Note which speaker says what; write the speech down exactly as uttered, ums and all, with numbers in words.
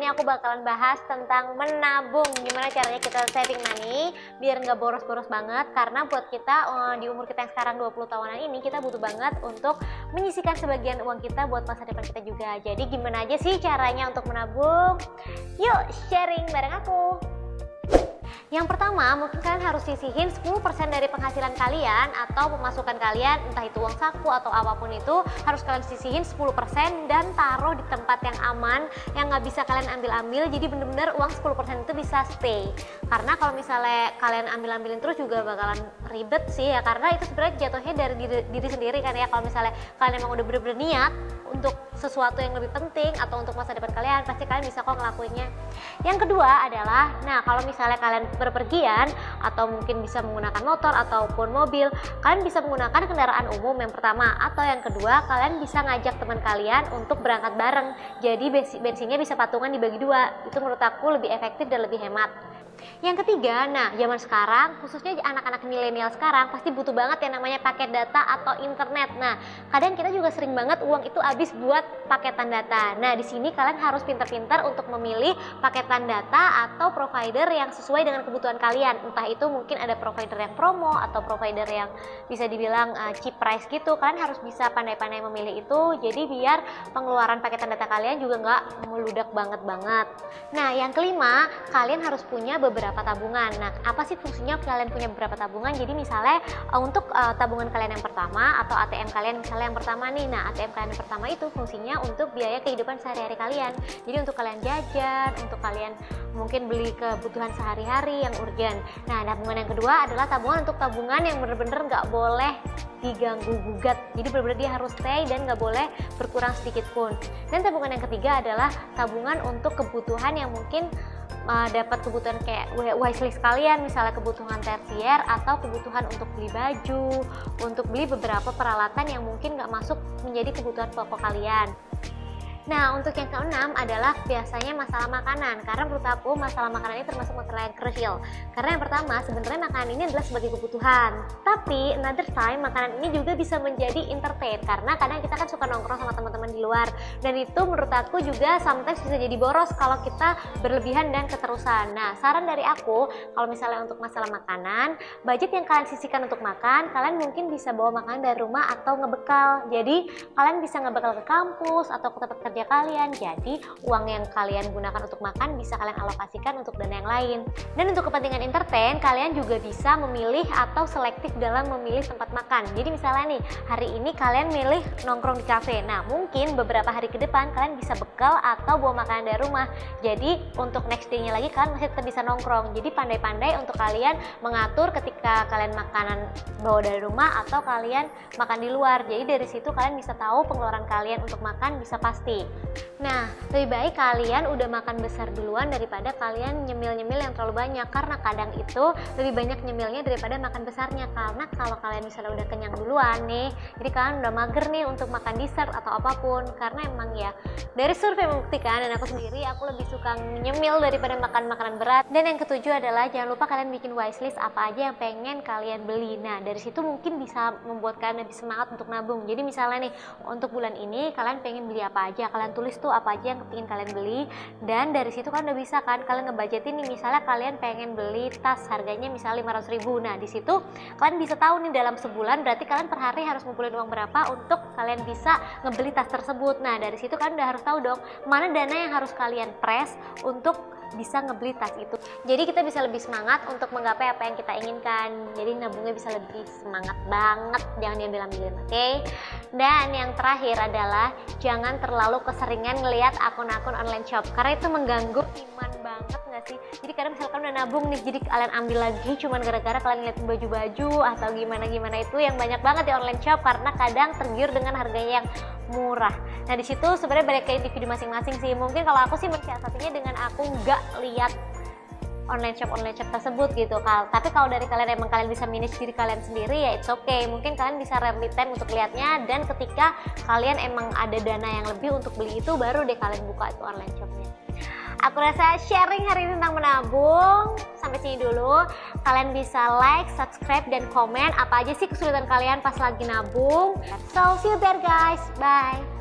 Speaker 1: ini aku bakalan bahas tentang menabung. Gimana caranya kita saving money biar nggak boros-boros banget. Karena buat kita di umur kita yang sekarang dua puluh tahunan ini, kita butuh banget untuk menyisihkan sebagian uang kita buat masa depan kita juga. Jadi gimana aja sih caranya untuk menabung? Yuk sharing bareng aku. Yang pertama, mungkin kalian harus sisihin sepuluh persen dari penghasilan kalian atau pemasukan kalian, entah itu uang saku atau apapun itu, harus kalian sisihin sepuluh persen dan taruh di tempat yang aman, yang nggak bisa kalian ambil-ambil. Jadi bener-bener uang sepuluh persen itu bisa stay. Karena kalau misalnya kalian ambil-ambilin terus juga bakalan ribet sih ya, karena itu sebenarnya jatuhnya dari diri, diri sendiri kan ya. Kalau misalnya kalian emang udah bener-bener niat untuk sesuatu yang lebih penting atau untuk masa depan kalian, pasti kalian bisa kok ngelakuinnya. Yang kedua adalah, nah kalau misalnya kalian berpergian atau mungkin bisa menggunakan motor ataupun mobil, kalian bisa menggunakan kendaraan umum yang pertama. Atau yang kedua, kalian bisa ngajak teman kalian untuk berangkat bareng, jadi bensinnya bisa patungan dibagi dua. Itu menurut aku lebih efektif dan lebih hemat. Yang ketiga, nah zaman sekarang khususnya anak-anak milenial sekarang pasti butuh banget yang namanya paket data atau internet. Nah kadang kita juga sering banget uang itu habis buat paketan data. Nah di sini kalian harus pintar-pintar untuk memilih paketan data atau provider yang sesuai dengan kebutuhan kalian. Entah itu mungkin ada provider yang promo atau provider yang bisa dibilang uh, cheap price gitu. Kalian harus bisa pandai-pandai memilih itu, jadi biar pengeluaran paketan data kalian juga nggak meludak banget-banget. Nah yang kelima, kalian harus punya beberapa tabungan. Nah, apa sih fungsinya kalian punya beberapa tabungan? Jadi misalnya uh, untuk uh, tabungan kalian yang pertama atau A T M kalian misalnya yang pertama nih. Nah, A T M kalian yang pertama itu fungsinya untuk biaya kehidupan sehari-hari kalian. Jadi untuk kalian jajan, untuk kalian mungkin beli kebutuhan sehari-hari yang urgent. Nah, tabungan yang kedua adalah tabungan untuk tabungan yang bener-bener nggak boleh diganggu gugat. Jadi benar-benar dia harus stay dan nggak boleh berkurang sedikit pun. Dan tabungan yang ketiga adalah tabungan untuk kebutuhan yang mungkin uh, dapat kebutuhan kayak wishlist kalian, misalnya kebutuhan tersier atau kebutuhan untuk beli baju, untuk beli beberapa peralatan yang mungkin nggak masuk menjadi kebutuhan pokok kalian. Nah untuk yang keenam adalah biasanya masalah makanan, karena menurut aku masalah makanan ini termasuk masalah yang krusial. Karena yang pertama sebenarnya makanan ini adalah sebagai kebutuhan, tapi another time makanan ini juga bisa menjadi entertain, karena kadang kita kan suka nongkrong sama teman-teman di luar, dan itu menurut aku juga sometimes bisa jadi boros kalau kita berlebihan dan keterusan. Nah saran dari aku, kalau misalnya untuk masalah makanan, budget yang kalian sisihkan untuk makan, kalian mungkin bisa bawa makanan dari rumah atau ngebekal. Jadi kalian bisa ngebekal ke kampus atau ke tempat kerja kalian, jadi uang yang kalian gunakan untuk makan bisa kalian alokasikan untuk dana yang lain. Dan untuk kepentingan entertain, kalian juga bisa memilih atau selektif dalam memilih tempat makan. Jadi misalnya nih, hari ini kalian milih nongkrong di kafe, nah mungkin beberapa hari ke depan kalian bisa bekal atau bawa makanan dari rumah, jadi untuk next day-nya lagi kalian masih tetap bisa nongkrong. Jadi pandai-pandai untuk kalian mengatur ketika kalian makanan bawa dari rumah atau kalian makan di luar, jadi dari situ kalian bisa tahu pengeluaran kalian untuk makan bisa pasti. Nah, lebih baik kalian udah makan besar duluan daripada kalian nyemil-nyemil yang terlalu banyak, karena kadang itu lebih banyak nyemilnya daripada makan besarnya. Karena kalau kalian misalnya udah kenyang duluan nih, jadi kalian udah mager nih untuk makan dessert atau apapun. Karena emang ya dari survei membuktikan, dan aku sendiri aku lebih suka nyemil daripada makan makanan berat. Dan yang ketujuh adalah jangan lupa kalian bikin wishlist apa aja yang pengen kalian beli. Nah dari situ mungkin bisa membuat kalian lebih semangat untuk nabung. Jadi misalnya nih, untuk bulan ini kalian pengen beli apa aja, kalian tulis tuh apa aja yang ingin kalian beli, dan dari situ kan udah bisa kan kalian ngebudgetin nih. Misalnya kalian pengen beli tas harganya misalnya lima ratus ribu, nah di situ kalian bisa tahu nih dalam sebulan berarti kalian per hari harus ngumpulin uang berapa untuk kalian bisa ngebeli tas tersebut. Nah dari situ kalian udah harus tahu dong mana dana yang harus kalian press untuk bisa ngebeli tas itu. Jadi kita bisa lebih semangat untuk menggapai apa yang kita inginkan. Jadi nabungnya bisa lebih semangat banget, jangan diambil-ambilin, oke? Okay? Dan yang terakhir adalah jangan terlalu keseringan ngelihat akun-akun online shop, karena itu mengganggu iman banget nggak sih? Jadi kadang misalkan udah nabung nih, jadi kalian ambil lagi cuman gara-gara kalian ngeliatin baju-baju atau gimana-gimana itu yang banyak banget di online shop, karena kadang tergiur dengan harganya yang murah. Nah di situ sebenarnya balik ke individu masing-masing sih. Mungkin kalau aku sih mensiasatinya dengan aku nggak lihat online shop online shop tersebut gitu. Kal tapi kalau dari kalian emang kalian bisa manage diri kalian sendiri ya it's okay. Mungkin kalian bisa rarely time untuk lihatnya, dan ketika kalian emang ada dana yang lebih untuk beli itu, baru deh kalian buka itu online shopnya. Aku rasa sharing hari ini tentang menabung sampai sini dulu. Kalian bisa like, subscribe, dan komen apa aja sih kesulitan kalian pas lagi nabung. So see you there guys, bye.